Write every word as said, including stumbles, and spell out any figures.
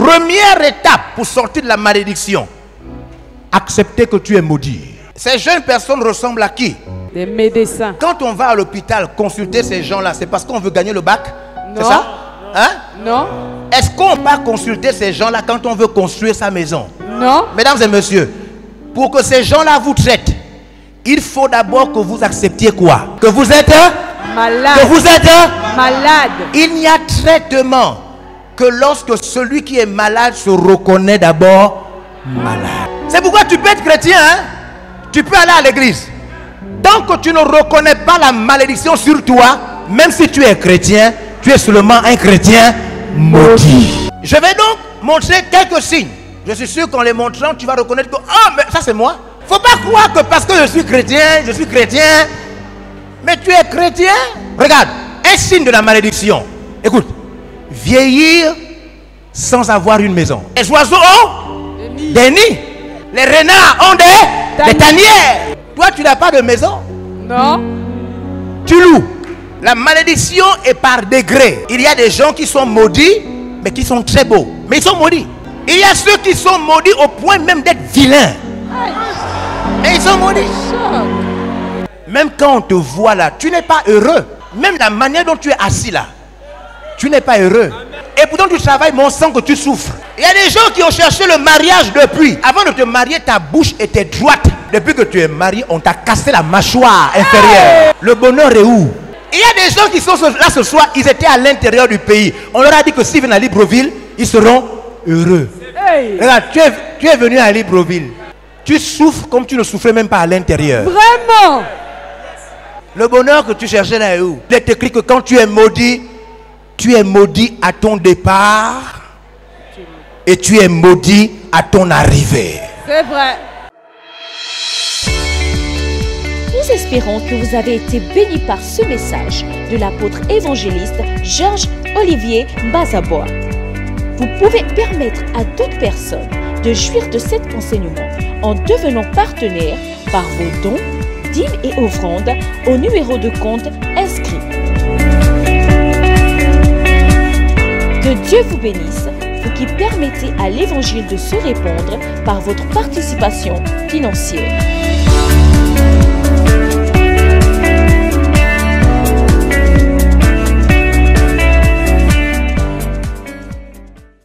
Première étape pour sortir de la malédiction. Accepter que tu es maudit. Ces jeunes personnes ressemblent à qui? Des médecins. Quand on va à l'hôpital consulter ces gens-là, c'est parce qu'on veut gagner le bac? C'est Non. ça? Hein? Non. Est-ce qu'on va consulter ces gens-là quand on veut construire sa maison? Non. Mesdames et messieurs, pour que ces gens-là vous traitent, il faut d'abord que vous acceptiez quoi? Que vous êtes Malade. Que vous êtes Malade. Il n'y a traitement que lorsque celui qui est malade se reconnaît d'abord malade. C'est pourquoi tu peux être chrétien, hein? Tu peux aller à l'église. Tant que tu ne reconnais pas la malédiction sur toi, même si tu es chrétien, tu es seulement un chrétien maudit. Je vais donc montrer quelques signes. Je suis sûr qu'en les montrant, tu vas reconnaître que ah, mais ça c'est moi. Faut pas croire que parce que je suis chrétien, je suis chrétien. Mais tu es chrétien. Regarde, un signe de la malédiction. Écoute, vieillir sans avoir une maison. Les oiseaux ont des nids. Des nids. Les renards ont des, des tanières. Toi, tu n'as pas de maison. Non. Tu loues. La malédiction est par degré. Il y a des gens qui sont maudits, mais qui sont très beaux. Mais ils sont maudits. Il y a ceux qui sont maudits au point même d'être vilains. Mais ils sont maudits. Même quand on te voit là, tu n'es pas heureux. Même la manière dont tu es assis là, tu n'es pas heureux. Et pourtant tu travailles, mon sang, que tu souffres. Il y a des gens qui ont cherché le mariage depuis. Avant de te marier, ta bouche était droite. Depuis que tu es marié, on t'a cassé la mâchoire inférieure. Le bonheur est où? Il y a des gens qui sont là ce soir, ils étaient à l'intérieur du pays. On leur a dit que s'ils viennent à Libreville, ils seront heureux. Hey. Regarde, tu es, tu es venu à Libreville. Tu souffres comme tu ne souffrais même pas à l'intérieur. Vraiment? Le bonheur que tu cherchais là est où? Il est écrit que quand tu es maudit, tu es maudit à ton départ et tu es maudit à ton arrivée. C'est vrai. Nous espérons que vous avez été bénis par ce message de l'apôtre évangéliste Georges Olivier Bazabois. Vous pouvez permettre à d'autres personnes de jouir de cet enseignement en devenant partenaire par vos dons, dîmes et offrandes au numéro de compte inscrit. Que Dieu vous bénisse, vous qui permettez à l'évangile de se répandre par votre participation financière.